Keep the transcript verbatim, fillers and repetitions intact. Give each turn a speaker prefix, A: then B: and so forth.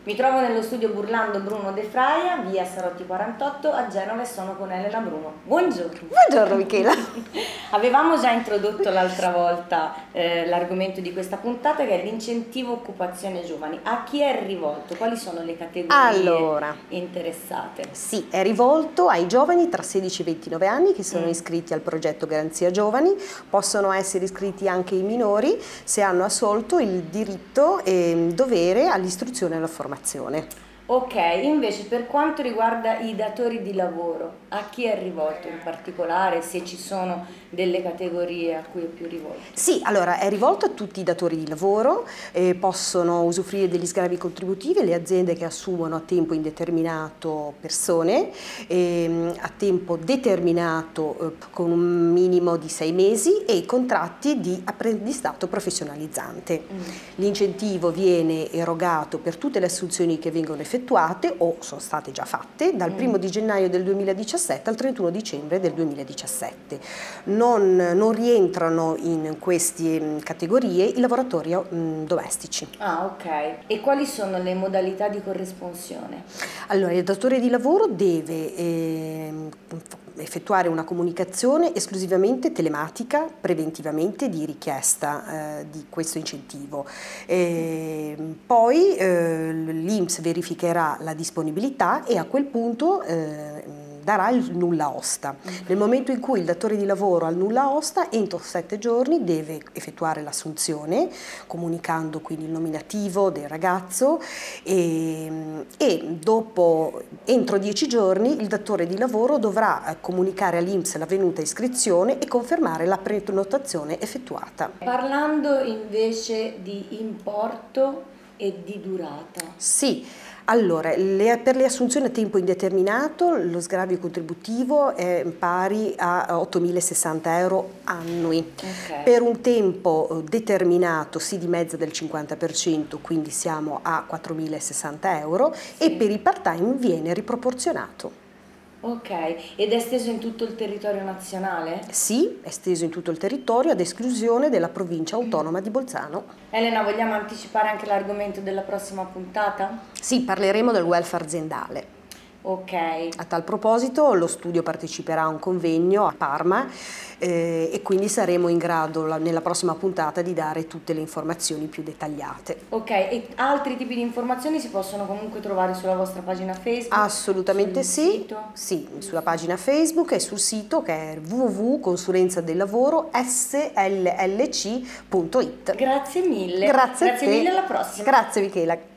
A: Mi trovo nello studio Burlando Bruno De Fraia, via Sarotti quarantotto a Genova e sono con Elena Bruno. Buongiorno.
B: Buongiorno Michela.
A: Avevamo già introdotto l'altra volta eh, l'argomento di questa puntata, che è l'incentivo occupazione giovani. A chi è rivolto? Quali sono le categorie
B: allora,
A: interessate?
B: Sì, è rivolto ai giovani tra sedici e ventinove anni che sono mm. iscritti al progetto Garanzia Giovani. Possono essere iscritti anche i minori se hanno assolto il diritto e dovere all'istruzione e alla formazione.
A: Ok, invece per quanto riguarda i datori di lavoro, a chi è rivolto in particolare, se ci sono delle categorie a cui è più rivolto?
B: Sì, allora è rivolto a tutti i datori di lavoro, eh, possono usufruire degli sgravi contributivi le aziende che assumono a tempo indeterminato persone, eh, a tempo determinato eh, con un minimo di sei mesi e i contratti di apprendistato professionalizzante. Mm. L'incentivo viene erogato per tutte le assunzioni che vengono effettuate effettuate o sono state già fatte dal primo di gennaio del duemiladiciassette al trentuno dicembre del duemiladiciassette. Non, non rientrano in queste categorie i lavoratori mh, domestici.
A: Ah, ok. E quali sono le modalità di corresponsione?
B: Allora, il datore di lavoro deve eh, effettuare una comunicazione esclusivamente telematica preventivamente di richiesta eh, di questo incentivo. E poi eh, l'I N P S verificherà la disponibilità e a quel punto eh, darà il nulla osta. Nel momento in cui il datore di lavoro ha il nulla osta, entro sette giorni deve effettuare l'assunzione, comunicando quindi il nominativo del ragazzo e, e dopo, entro dieci giorni, il datore di lavoro dovrà comunicare all'I N P S l'avvenuta iscrizione e confermare la prenotazione effettuata.
A: Parlando invece di importo e di durata.
B: Sì. Allora, le, per le assunzioni a tempo indeterminato lo sgravio contributivo è pari a ottomilasessanta euro annui. Okay. Per un tempo determinato si dimezza del cinquanta per cento, quindi siamo a quattromilasessanta euro, sì. E per i part-time viene riproporzionato.
A: Ok, ed è esteso in tutto il territorio nazionale?
B: Sì, è esteso in tutto il territorio ad esclusione della provincia autonoma di Bolzano.
A: Elena, vogliamo anticipare anche l'argomento della prossima puntata?
B: Sì, parleremo del welfare aziendale.
A: Ok.
B: A tal proposito lo studio parteciperà a un convegno a Parma eh, e quindi saremo in grado la, nella prossima puntata di dare tutte le informazioni più dettagliate.
A: Ok, e altri tipi di informazioni si possono comunque trovare sulla vostra pagina Facebook?
B: Assolutamente sì, sito? Sì, sulla pagina Facebook e sul sito che è w w w punto consulenza del lavoro s l l c punto it.
A: Grazie mille.
B: Grazie,
A: Grazie mille, alla prossima.
B: Grazie Michela.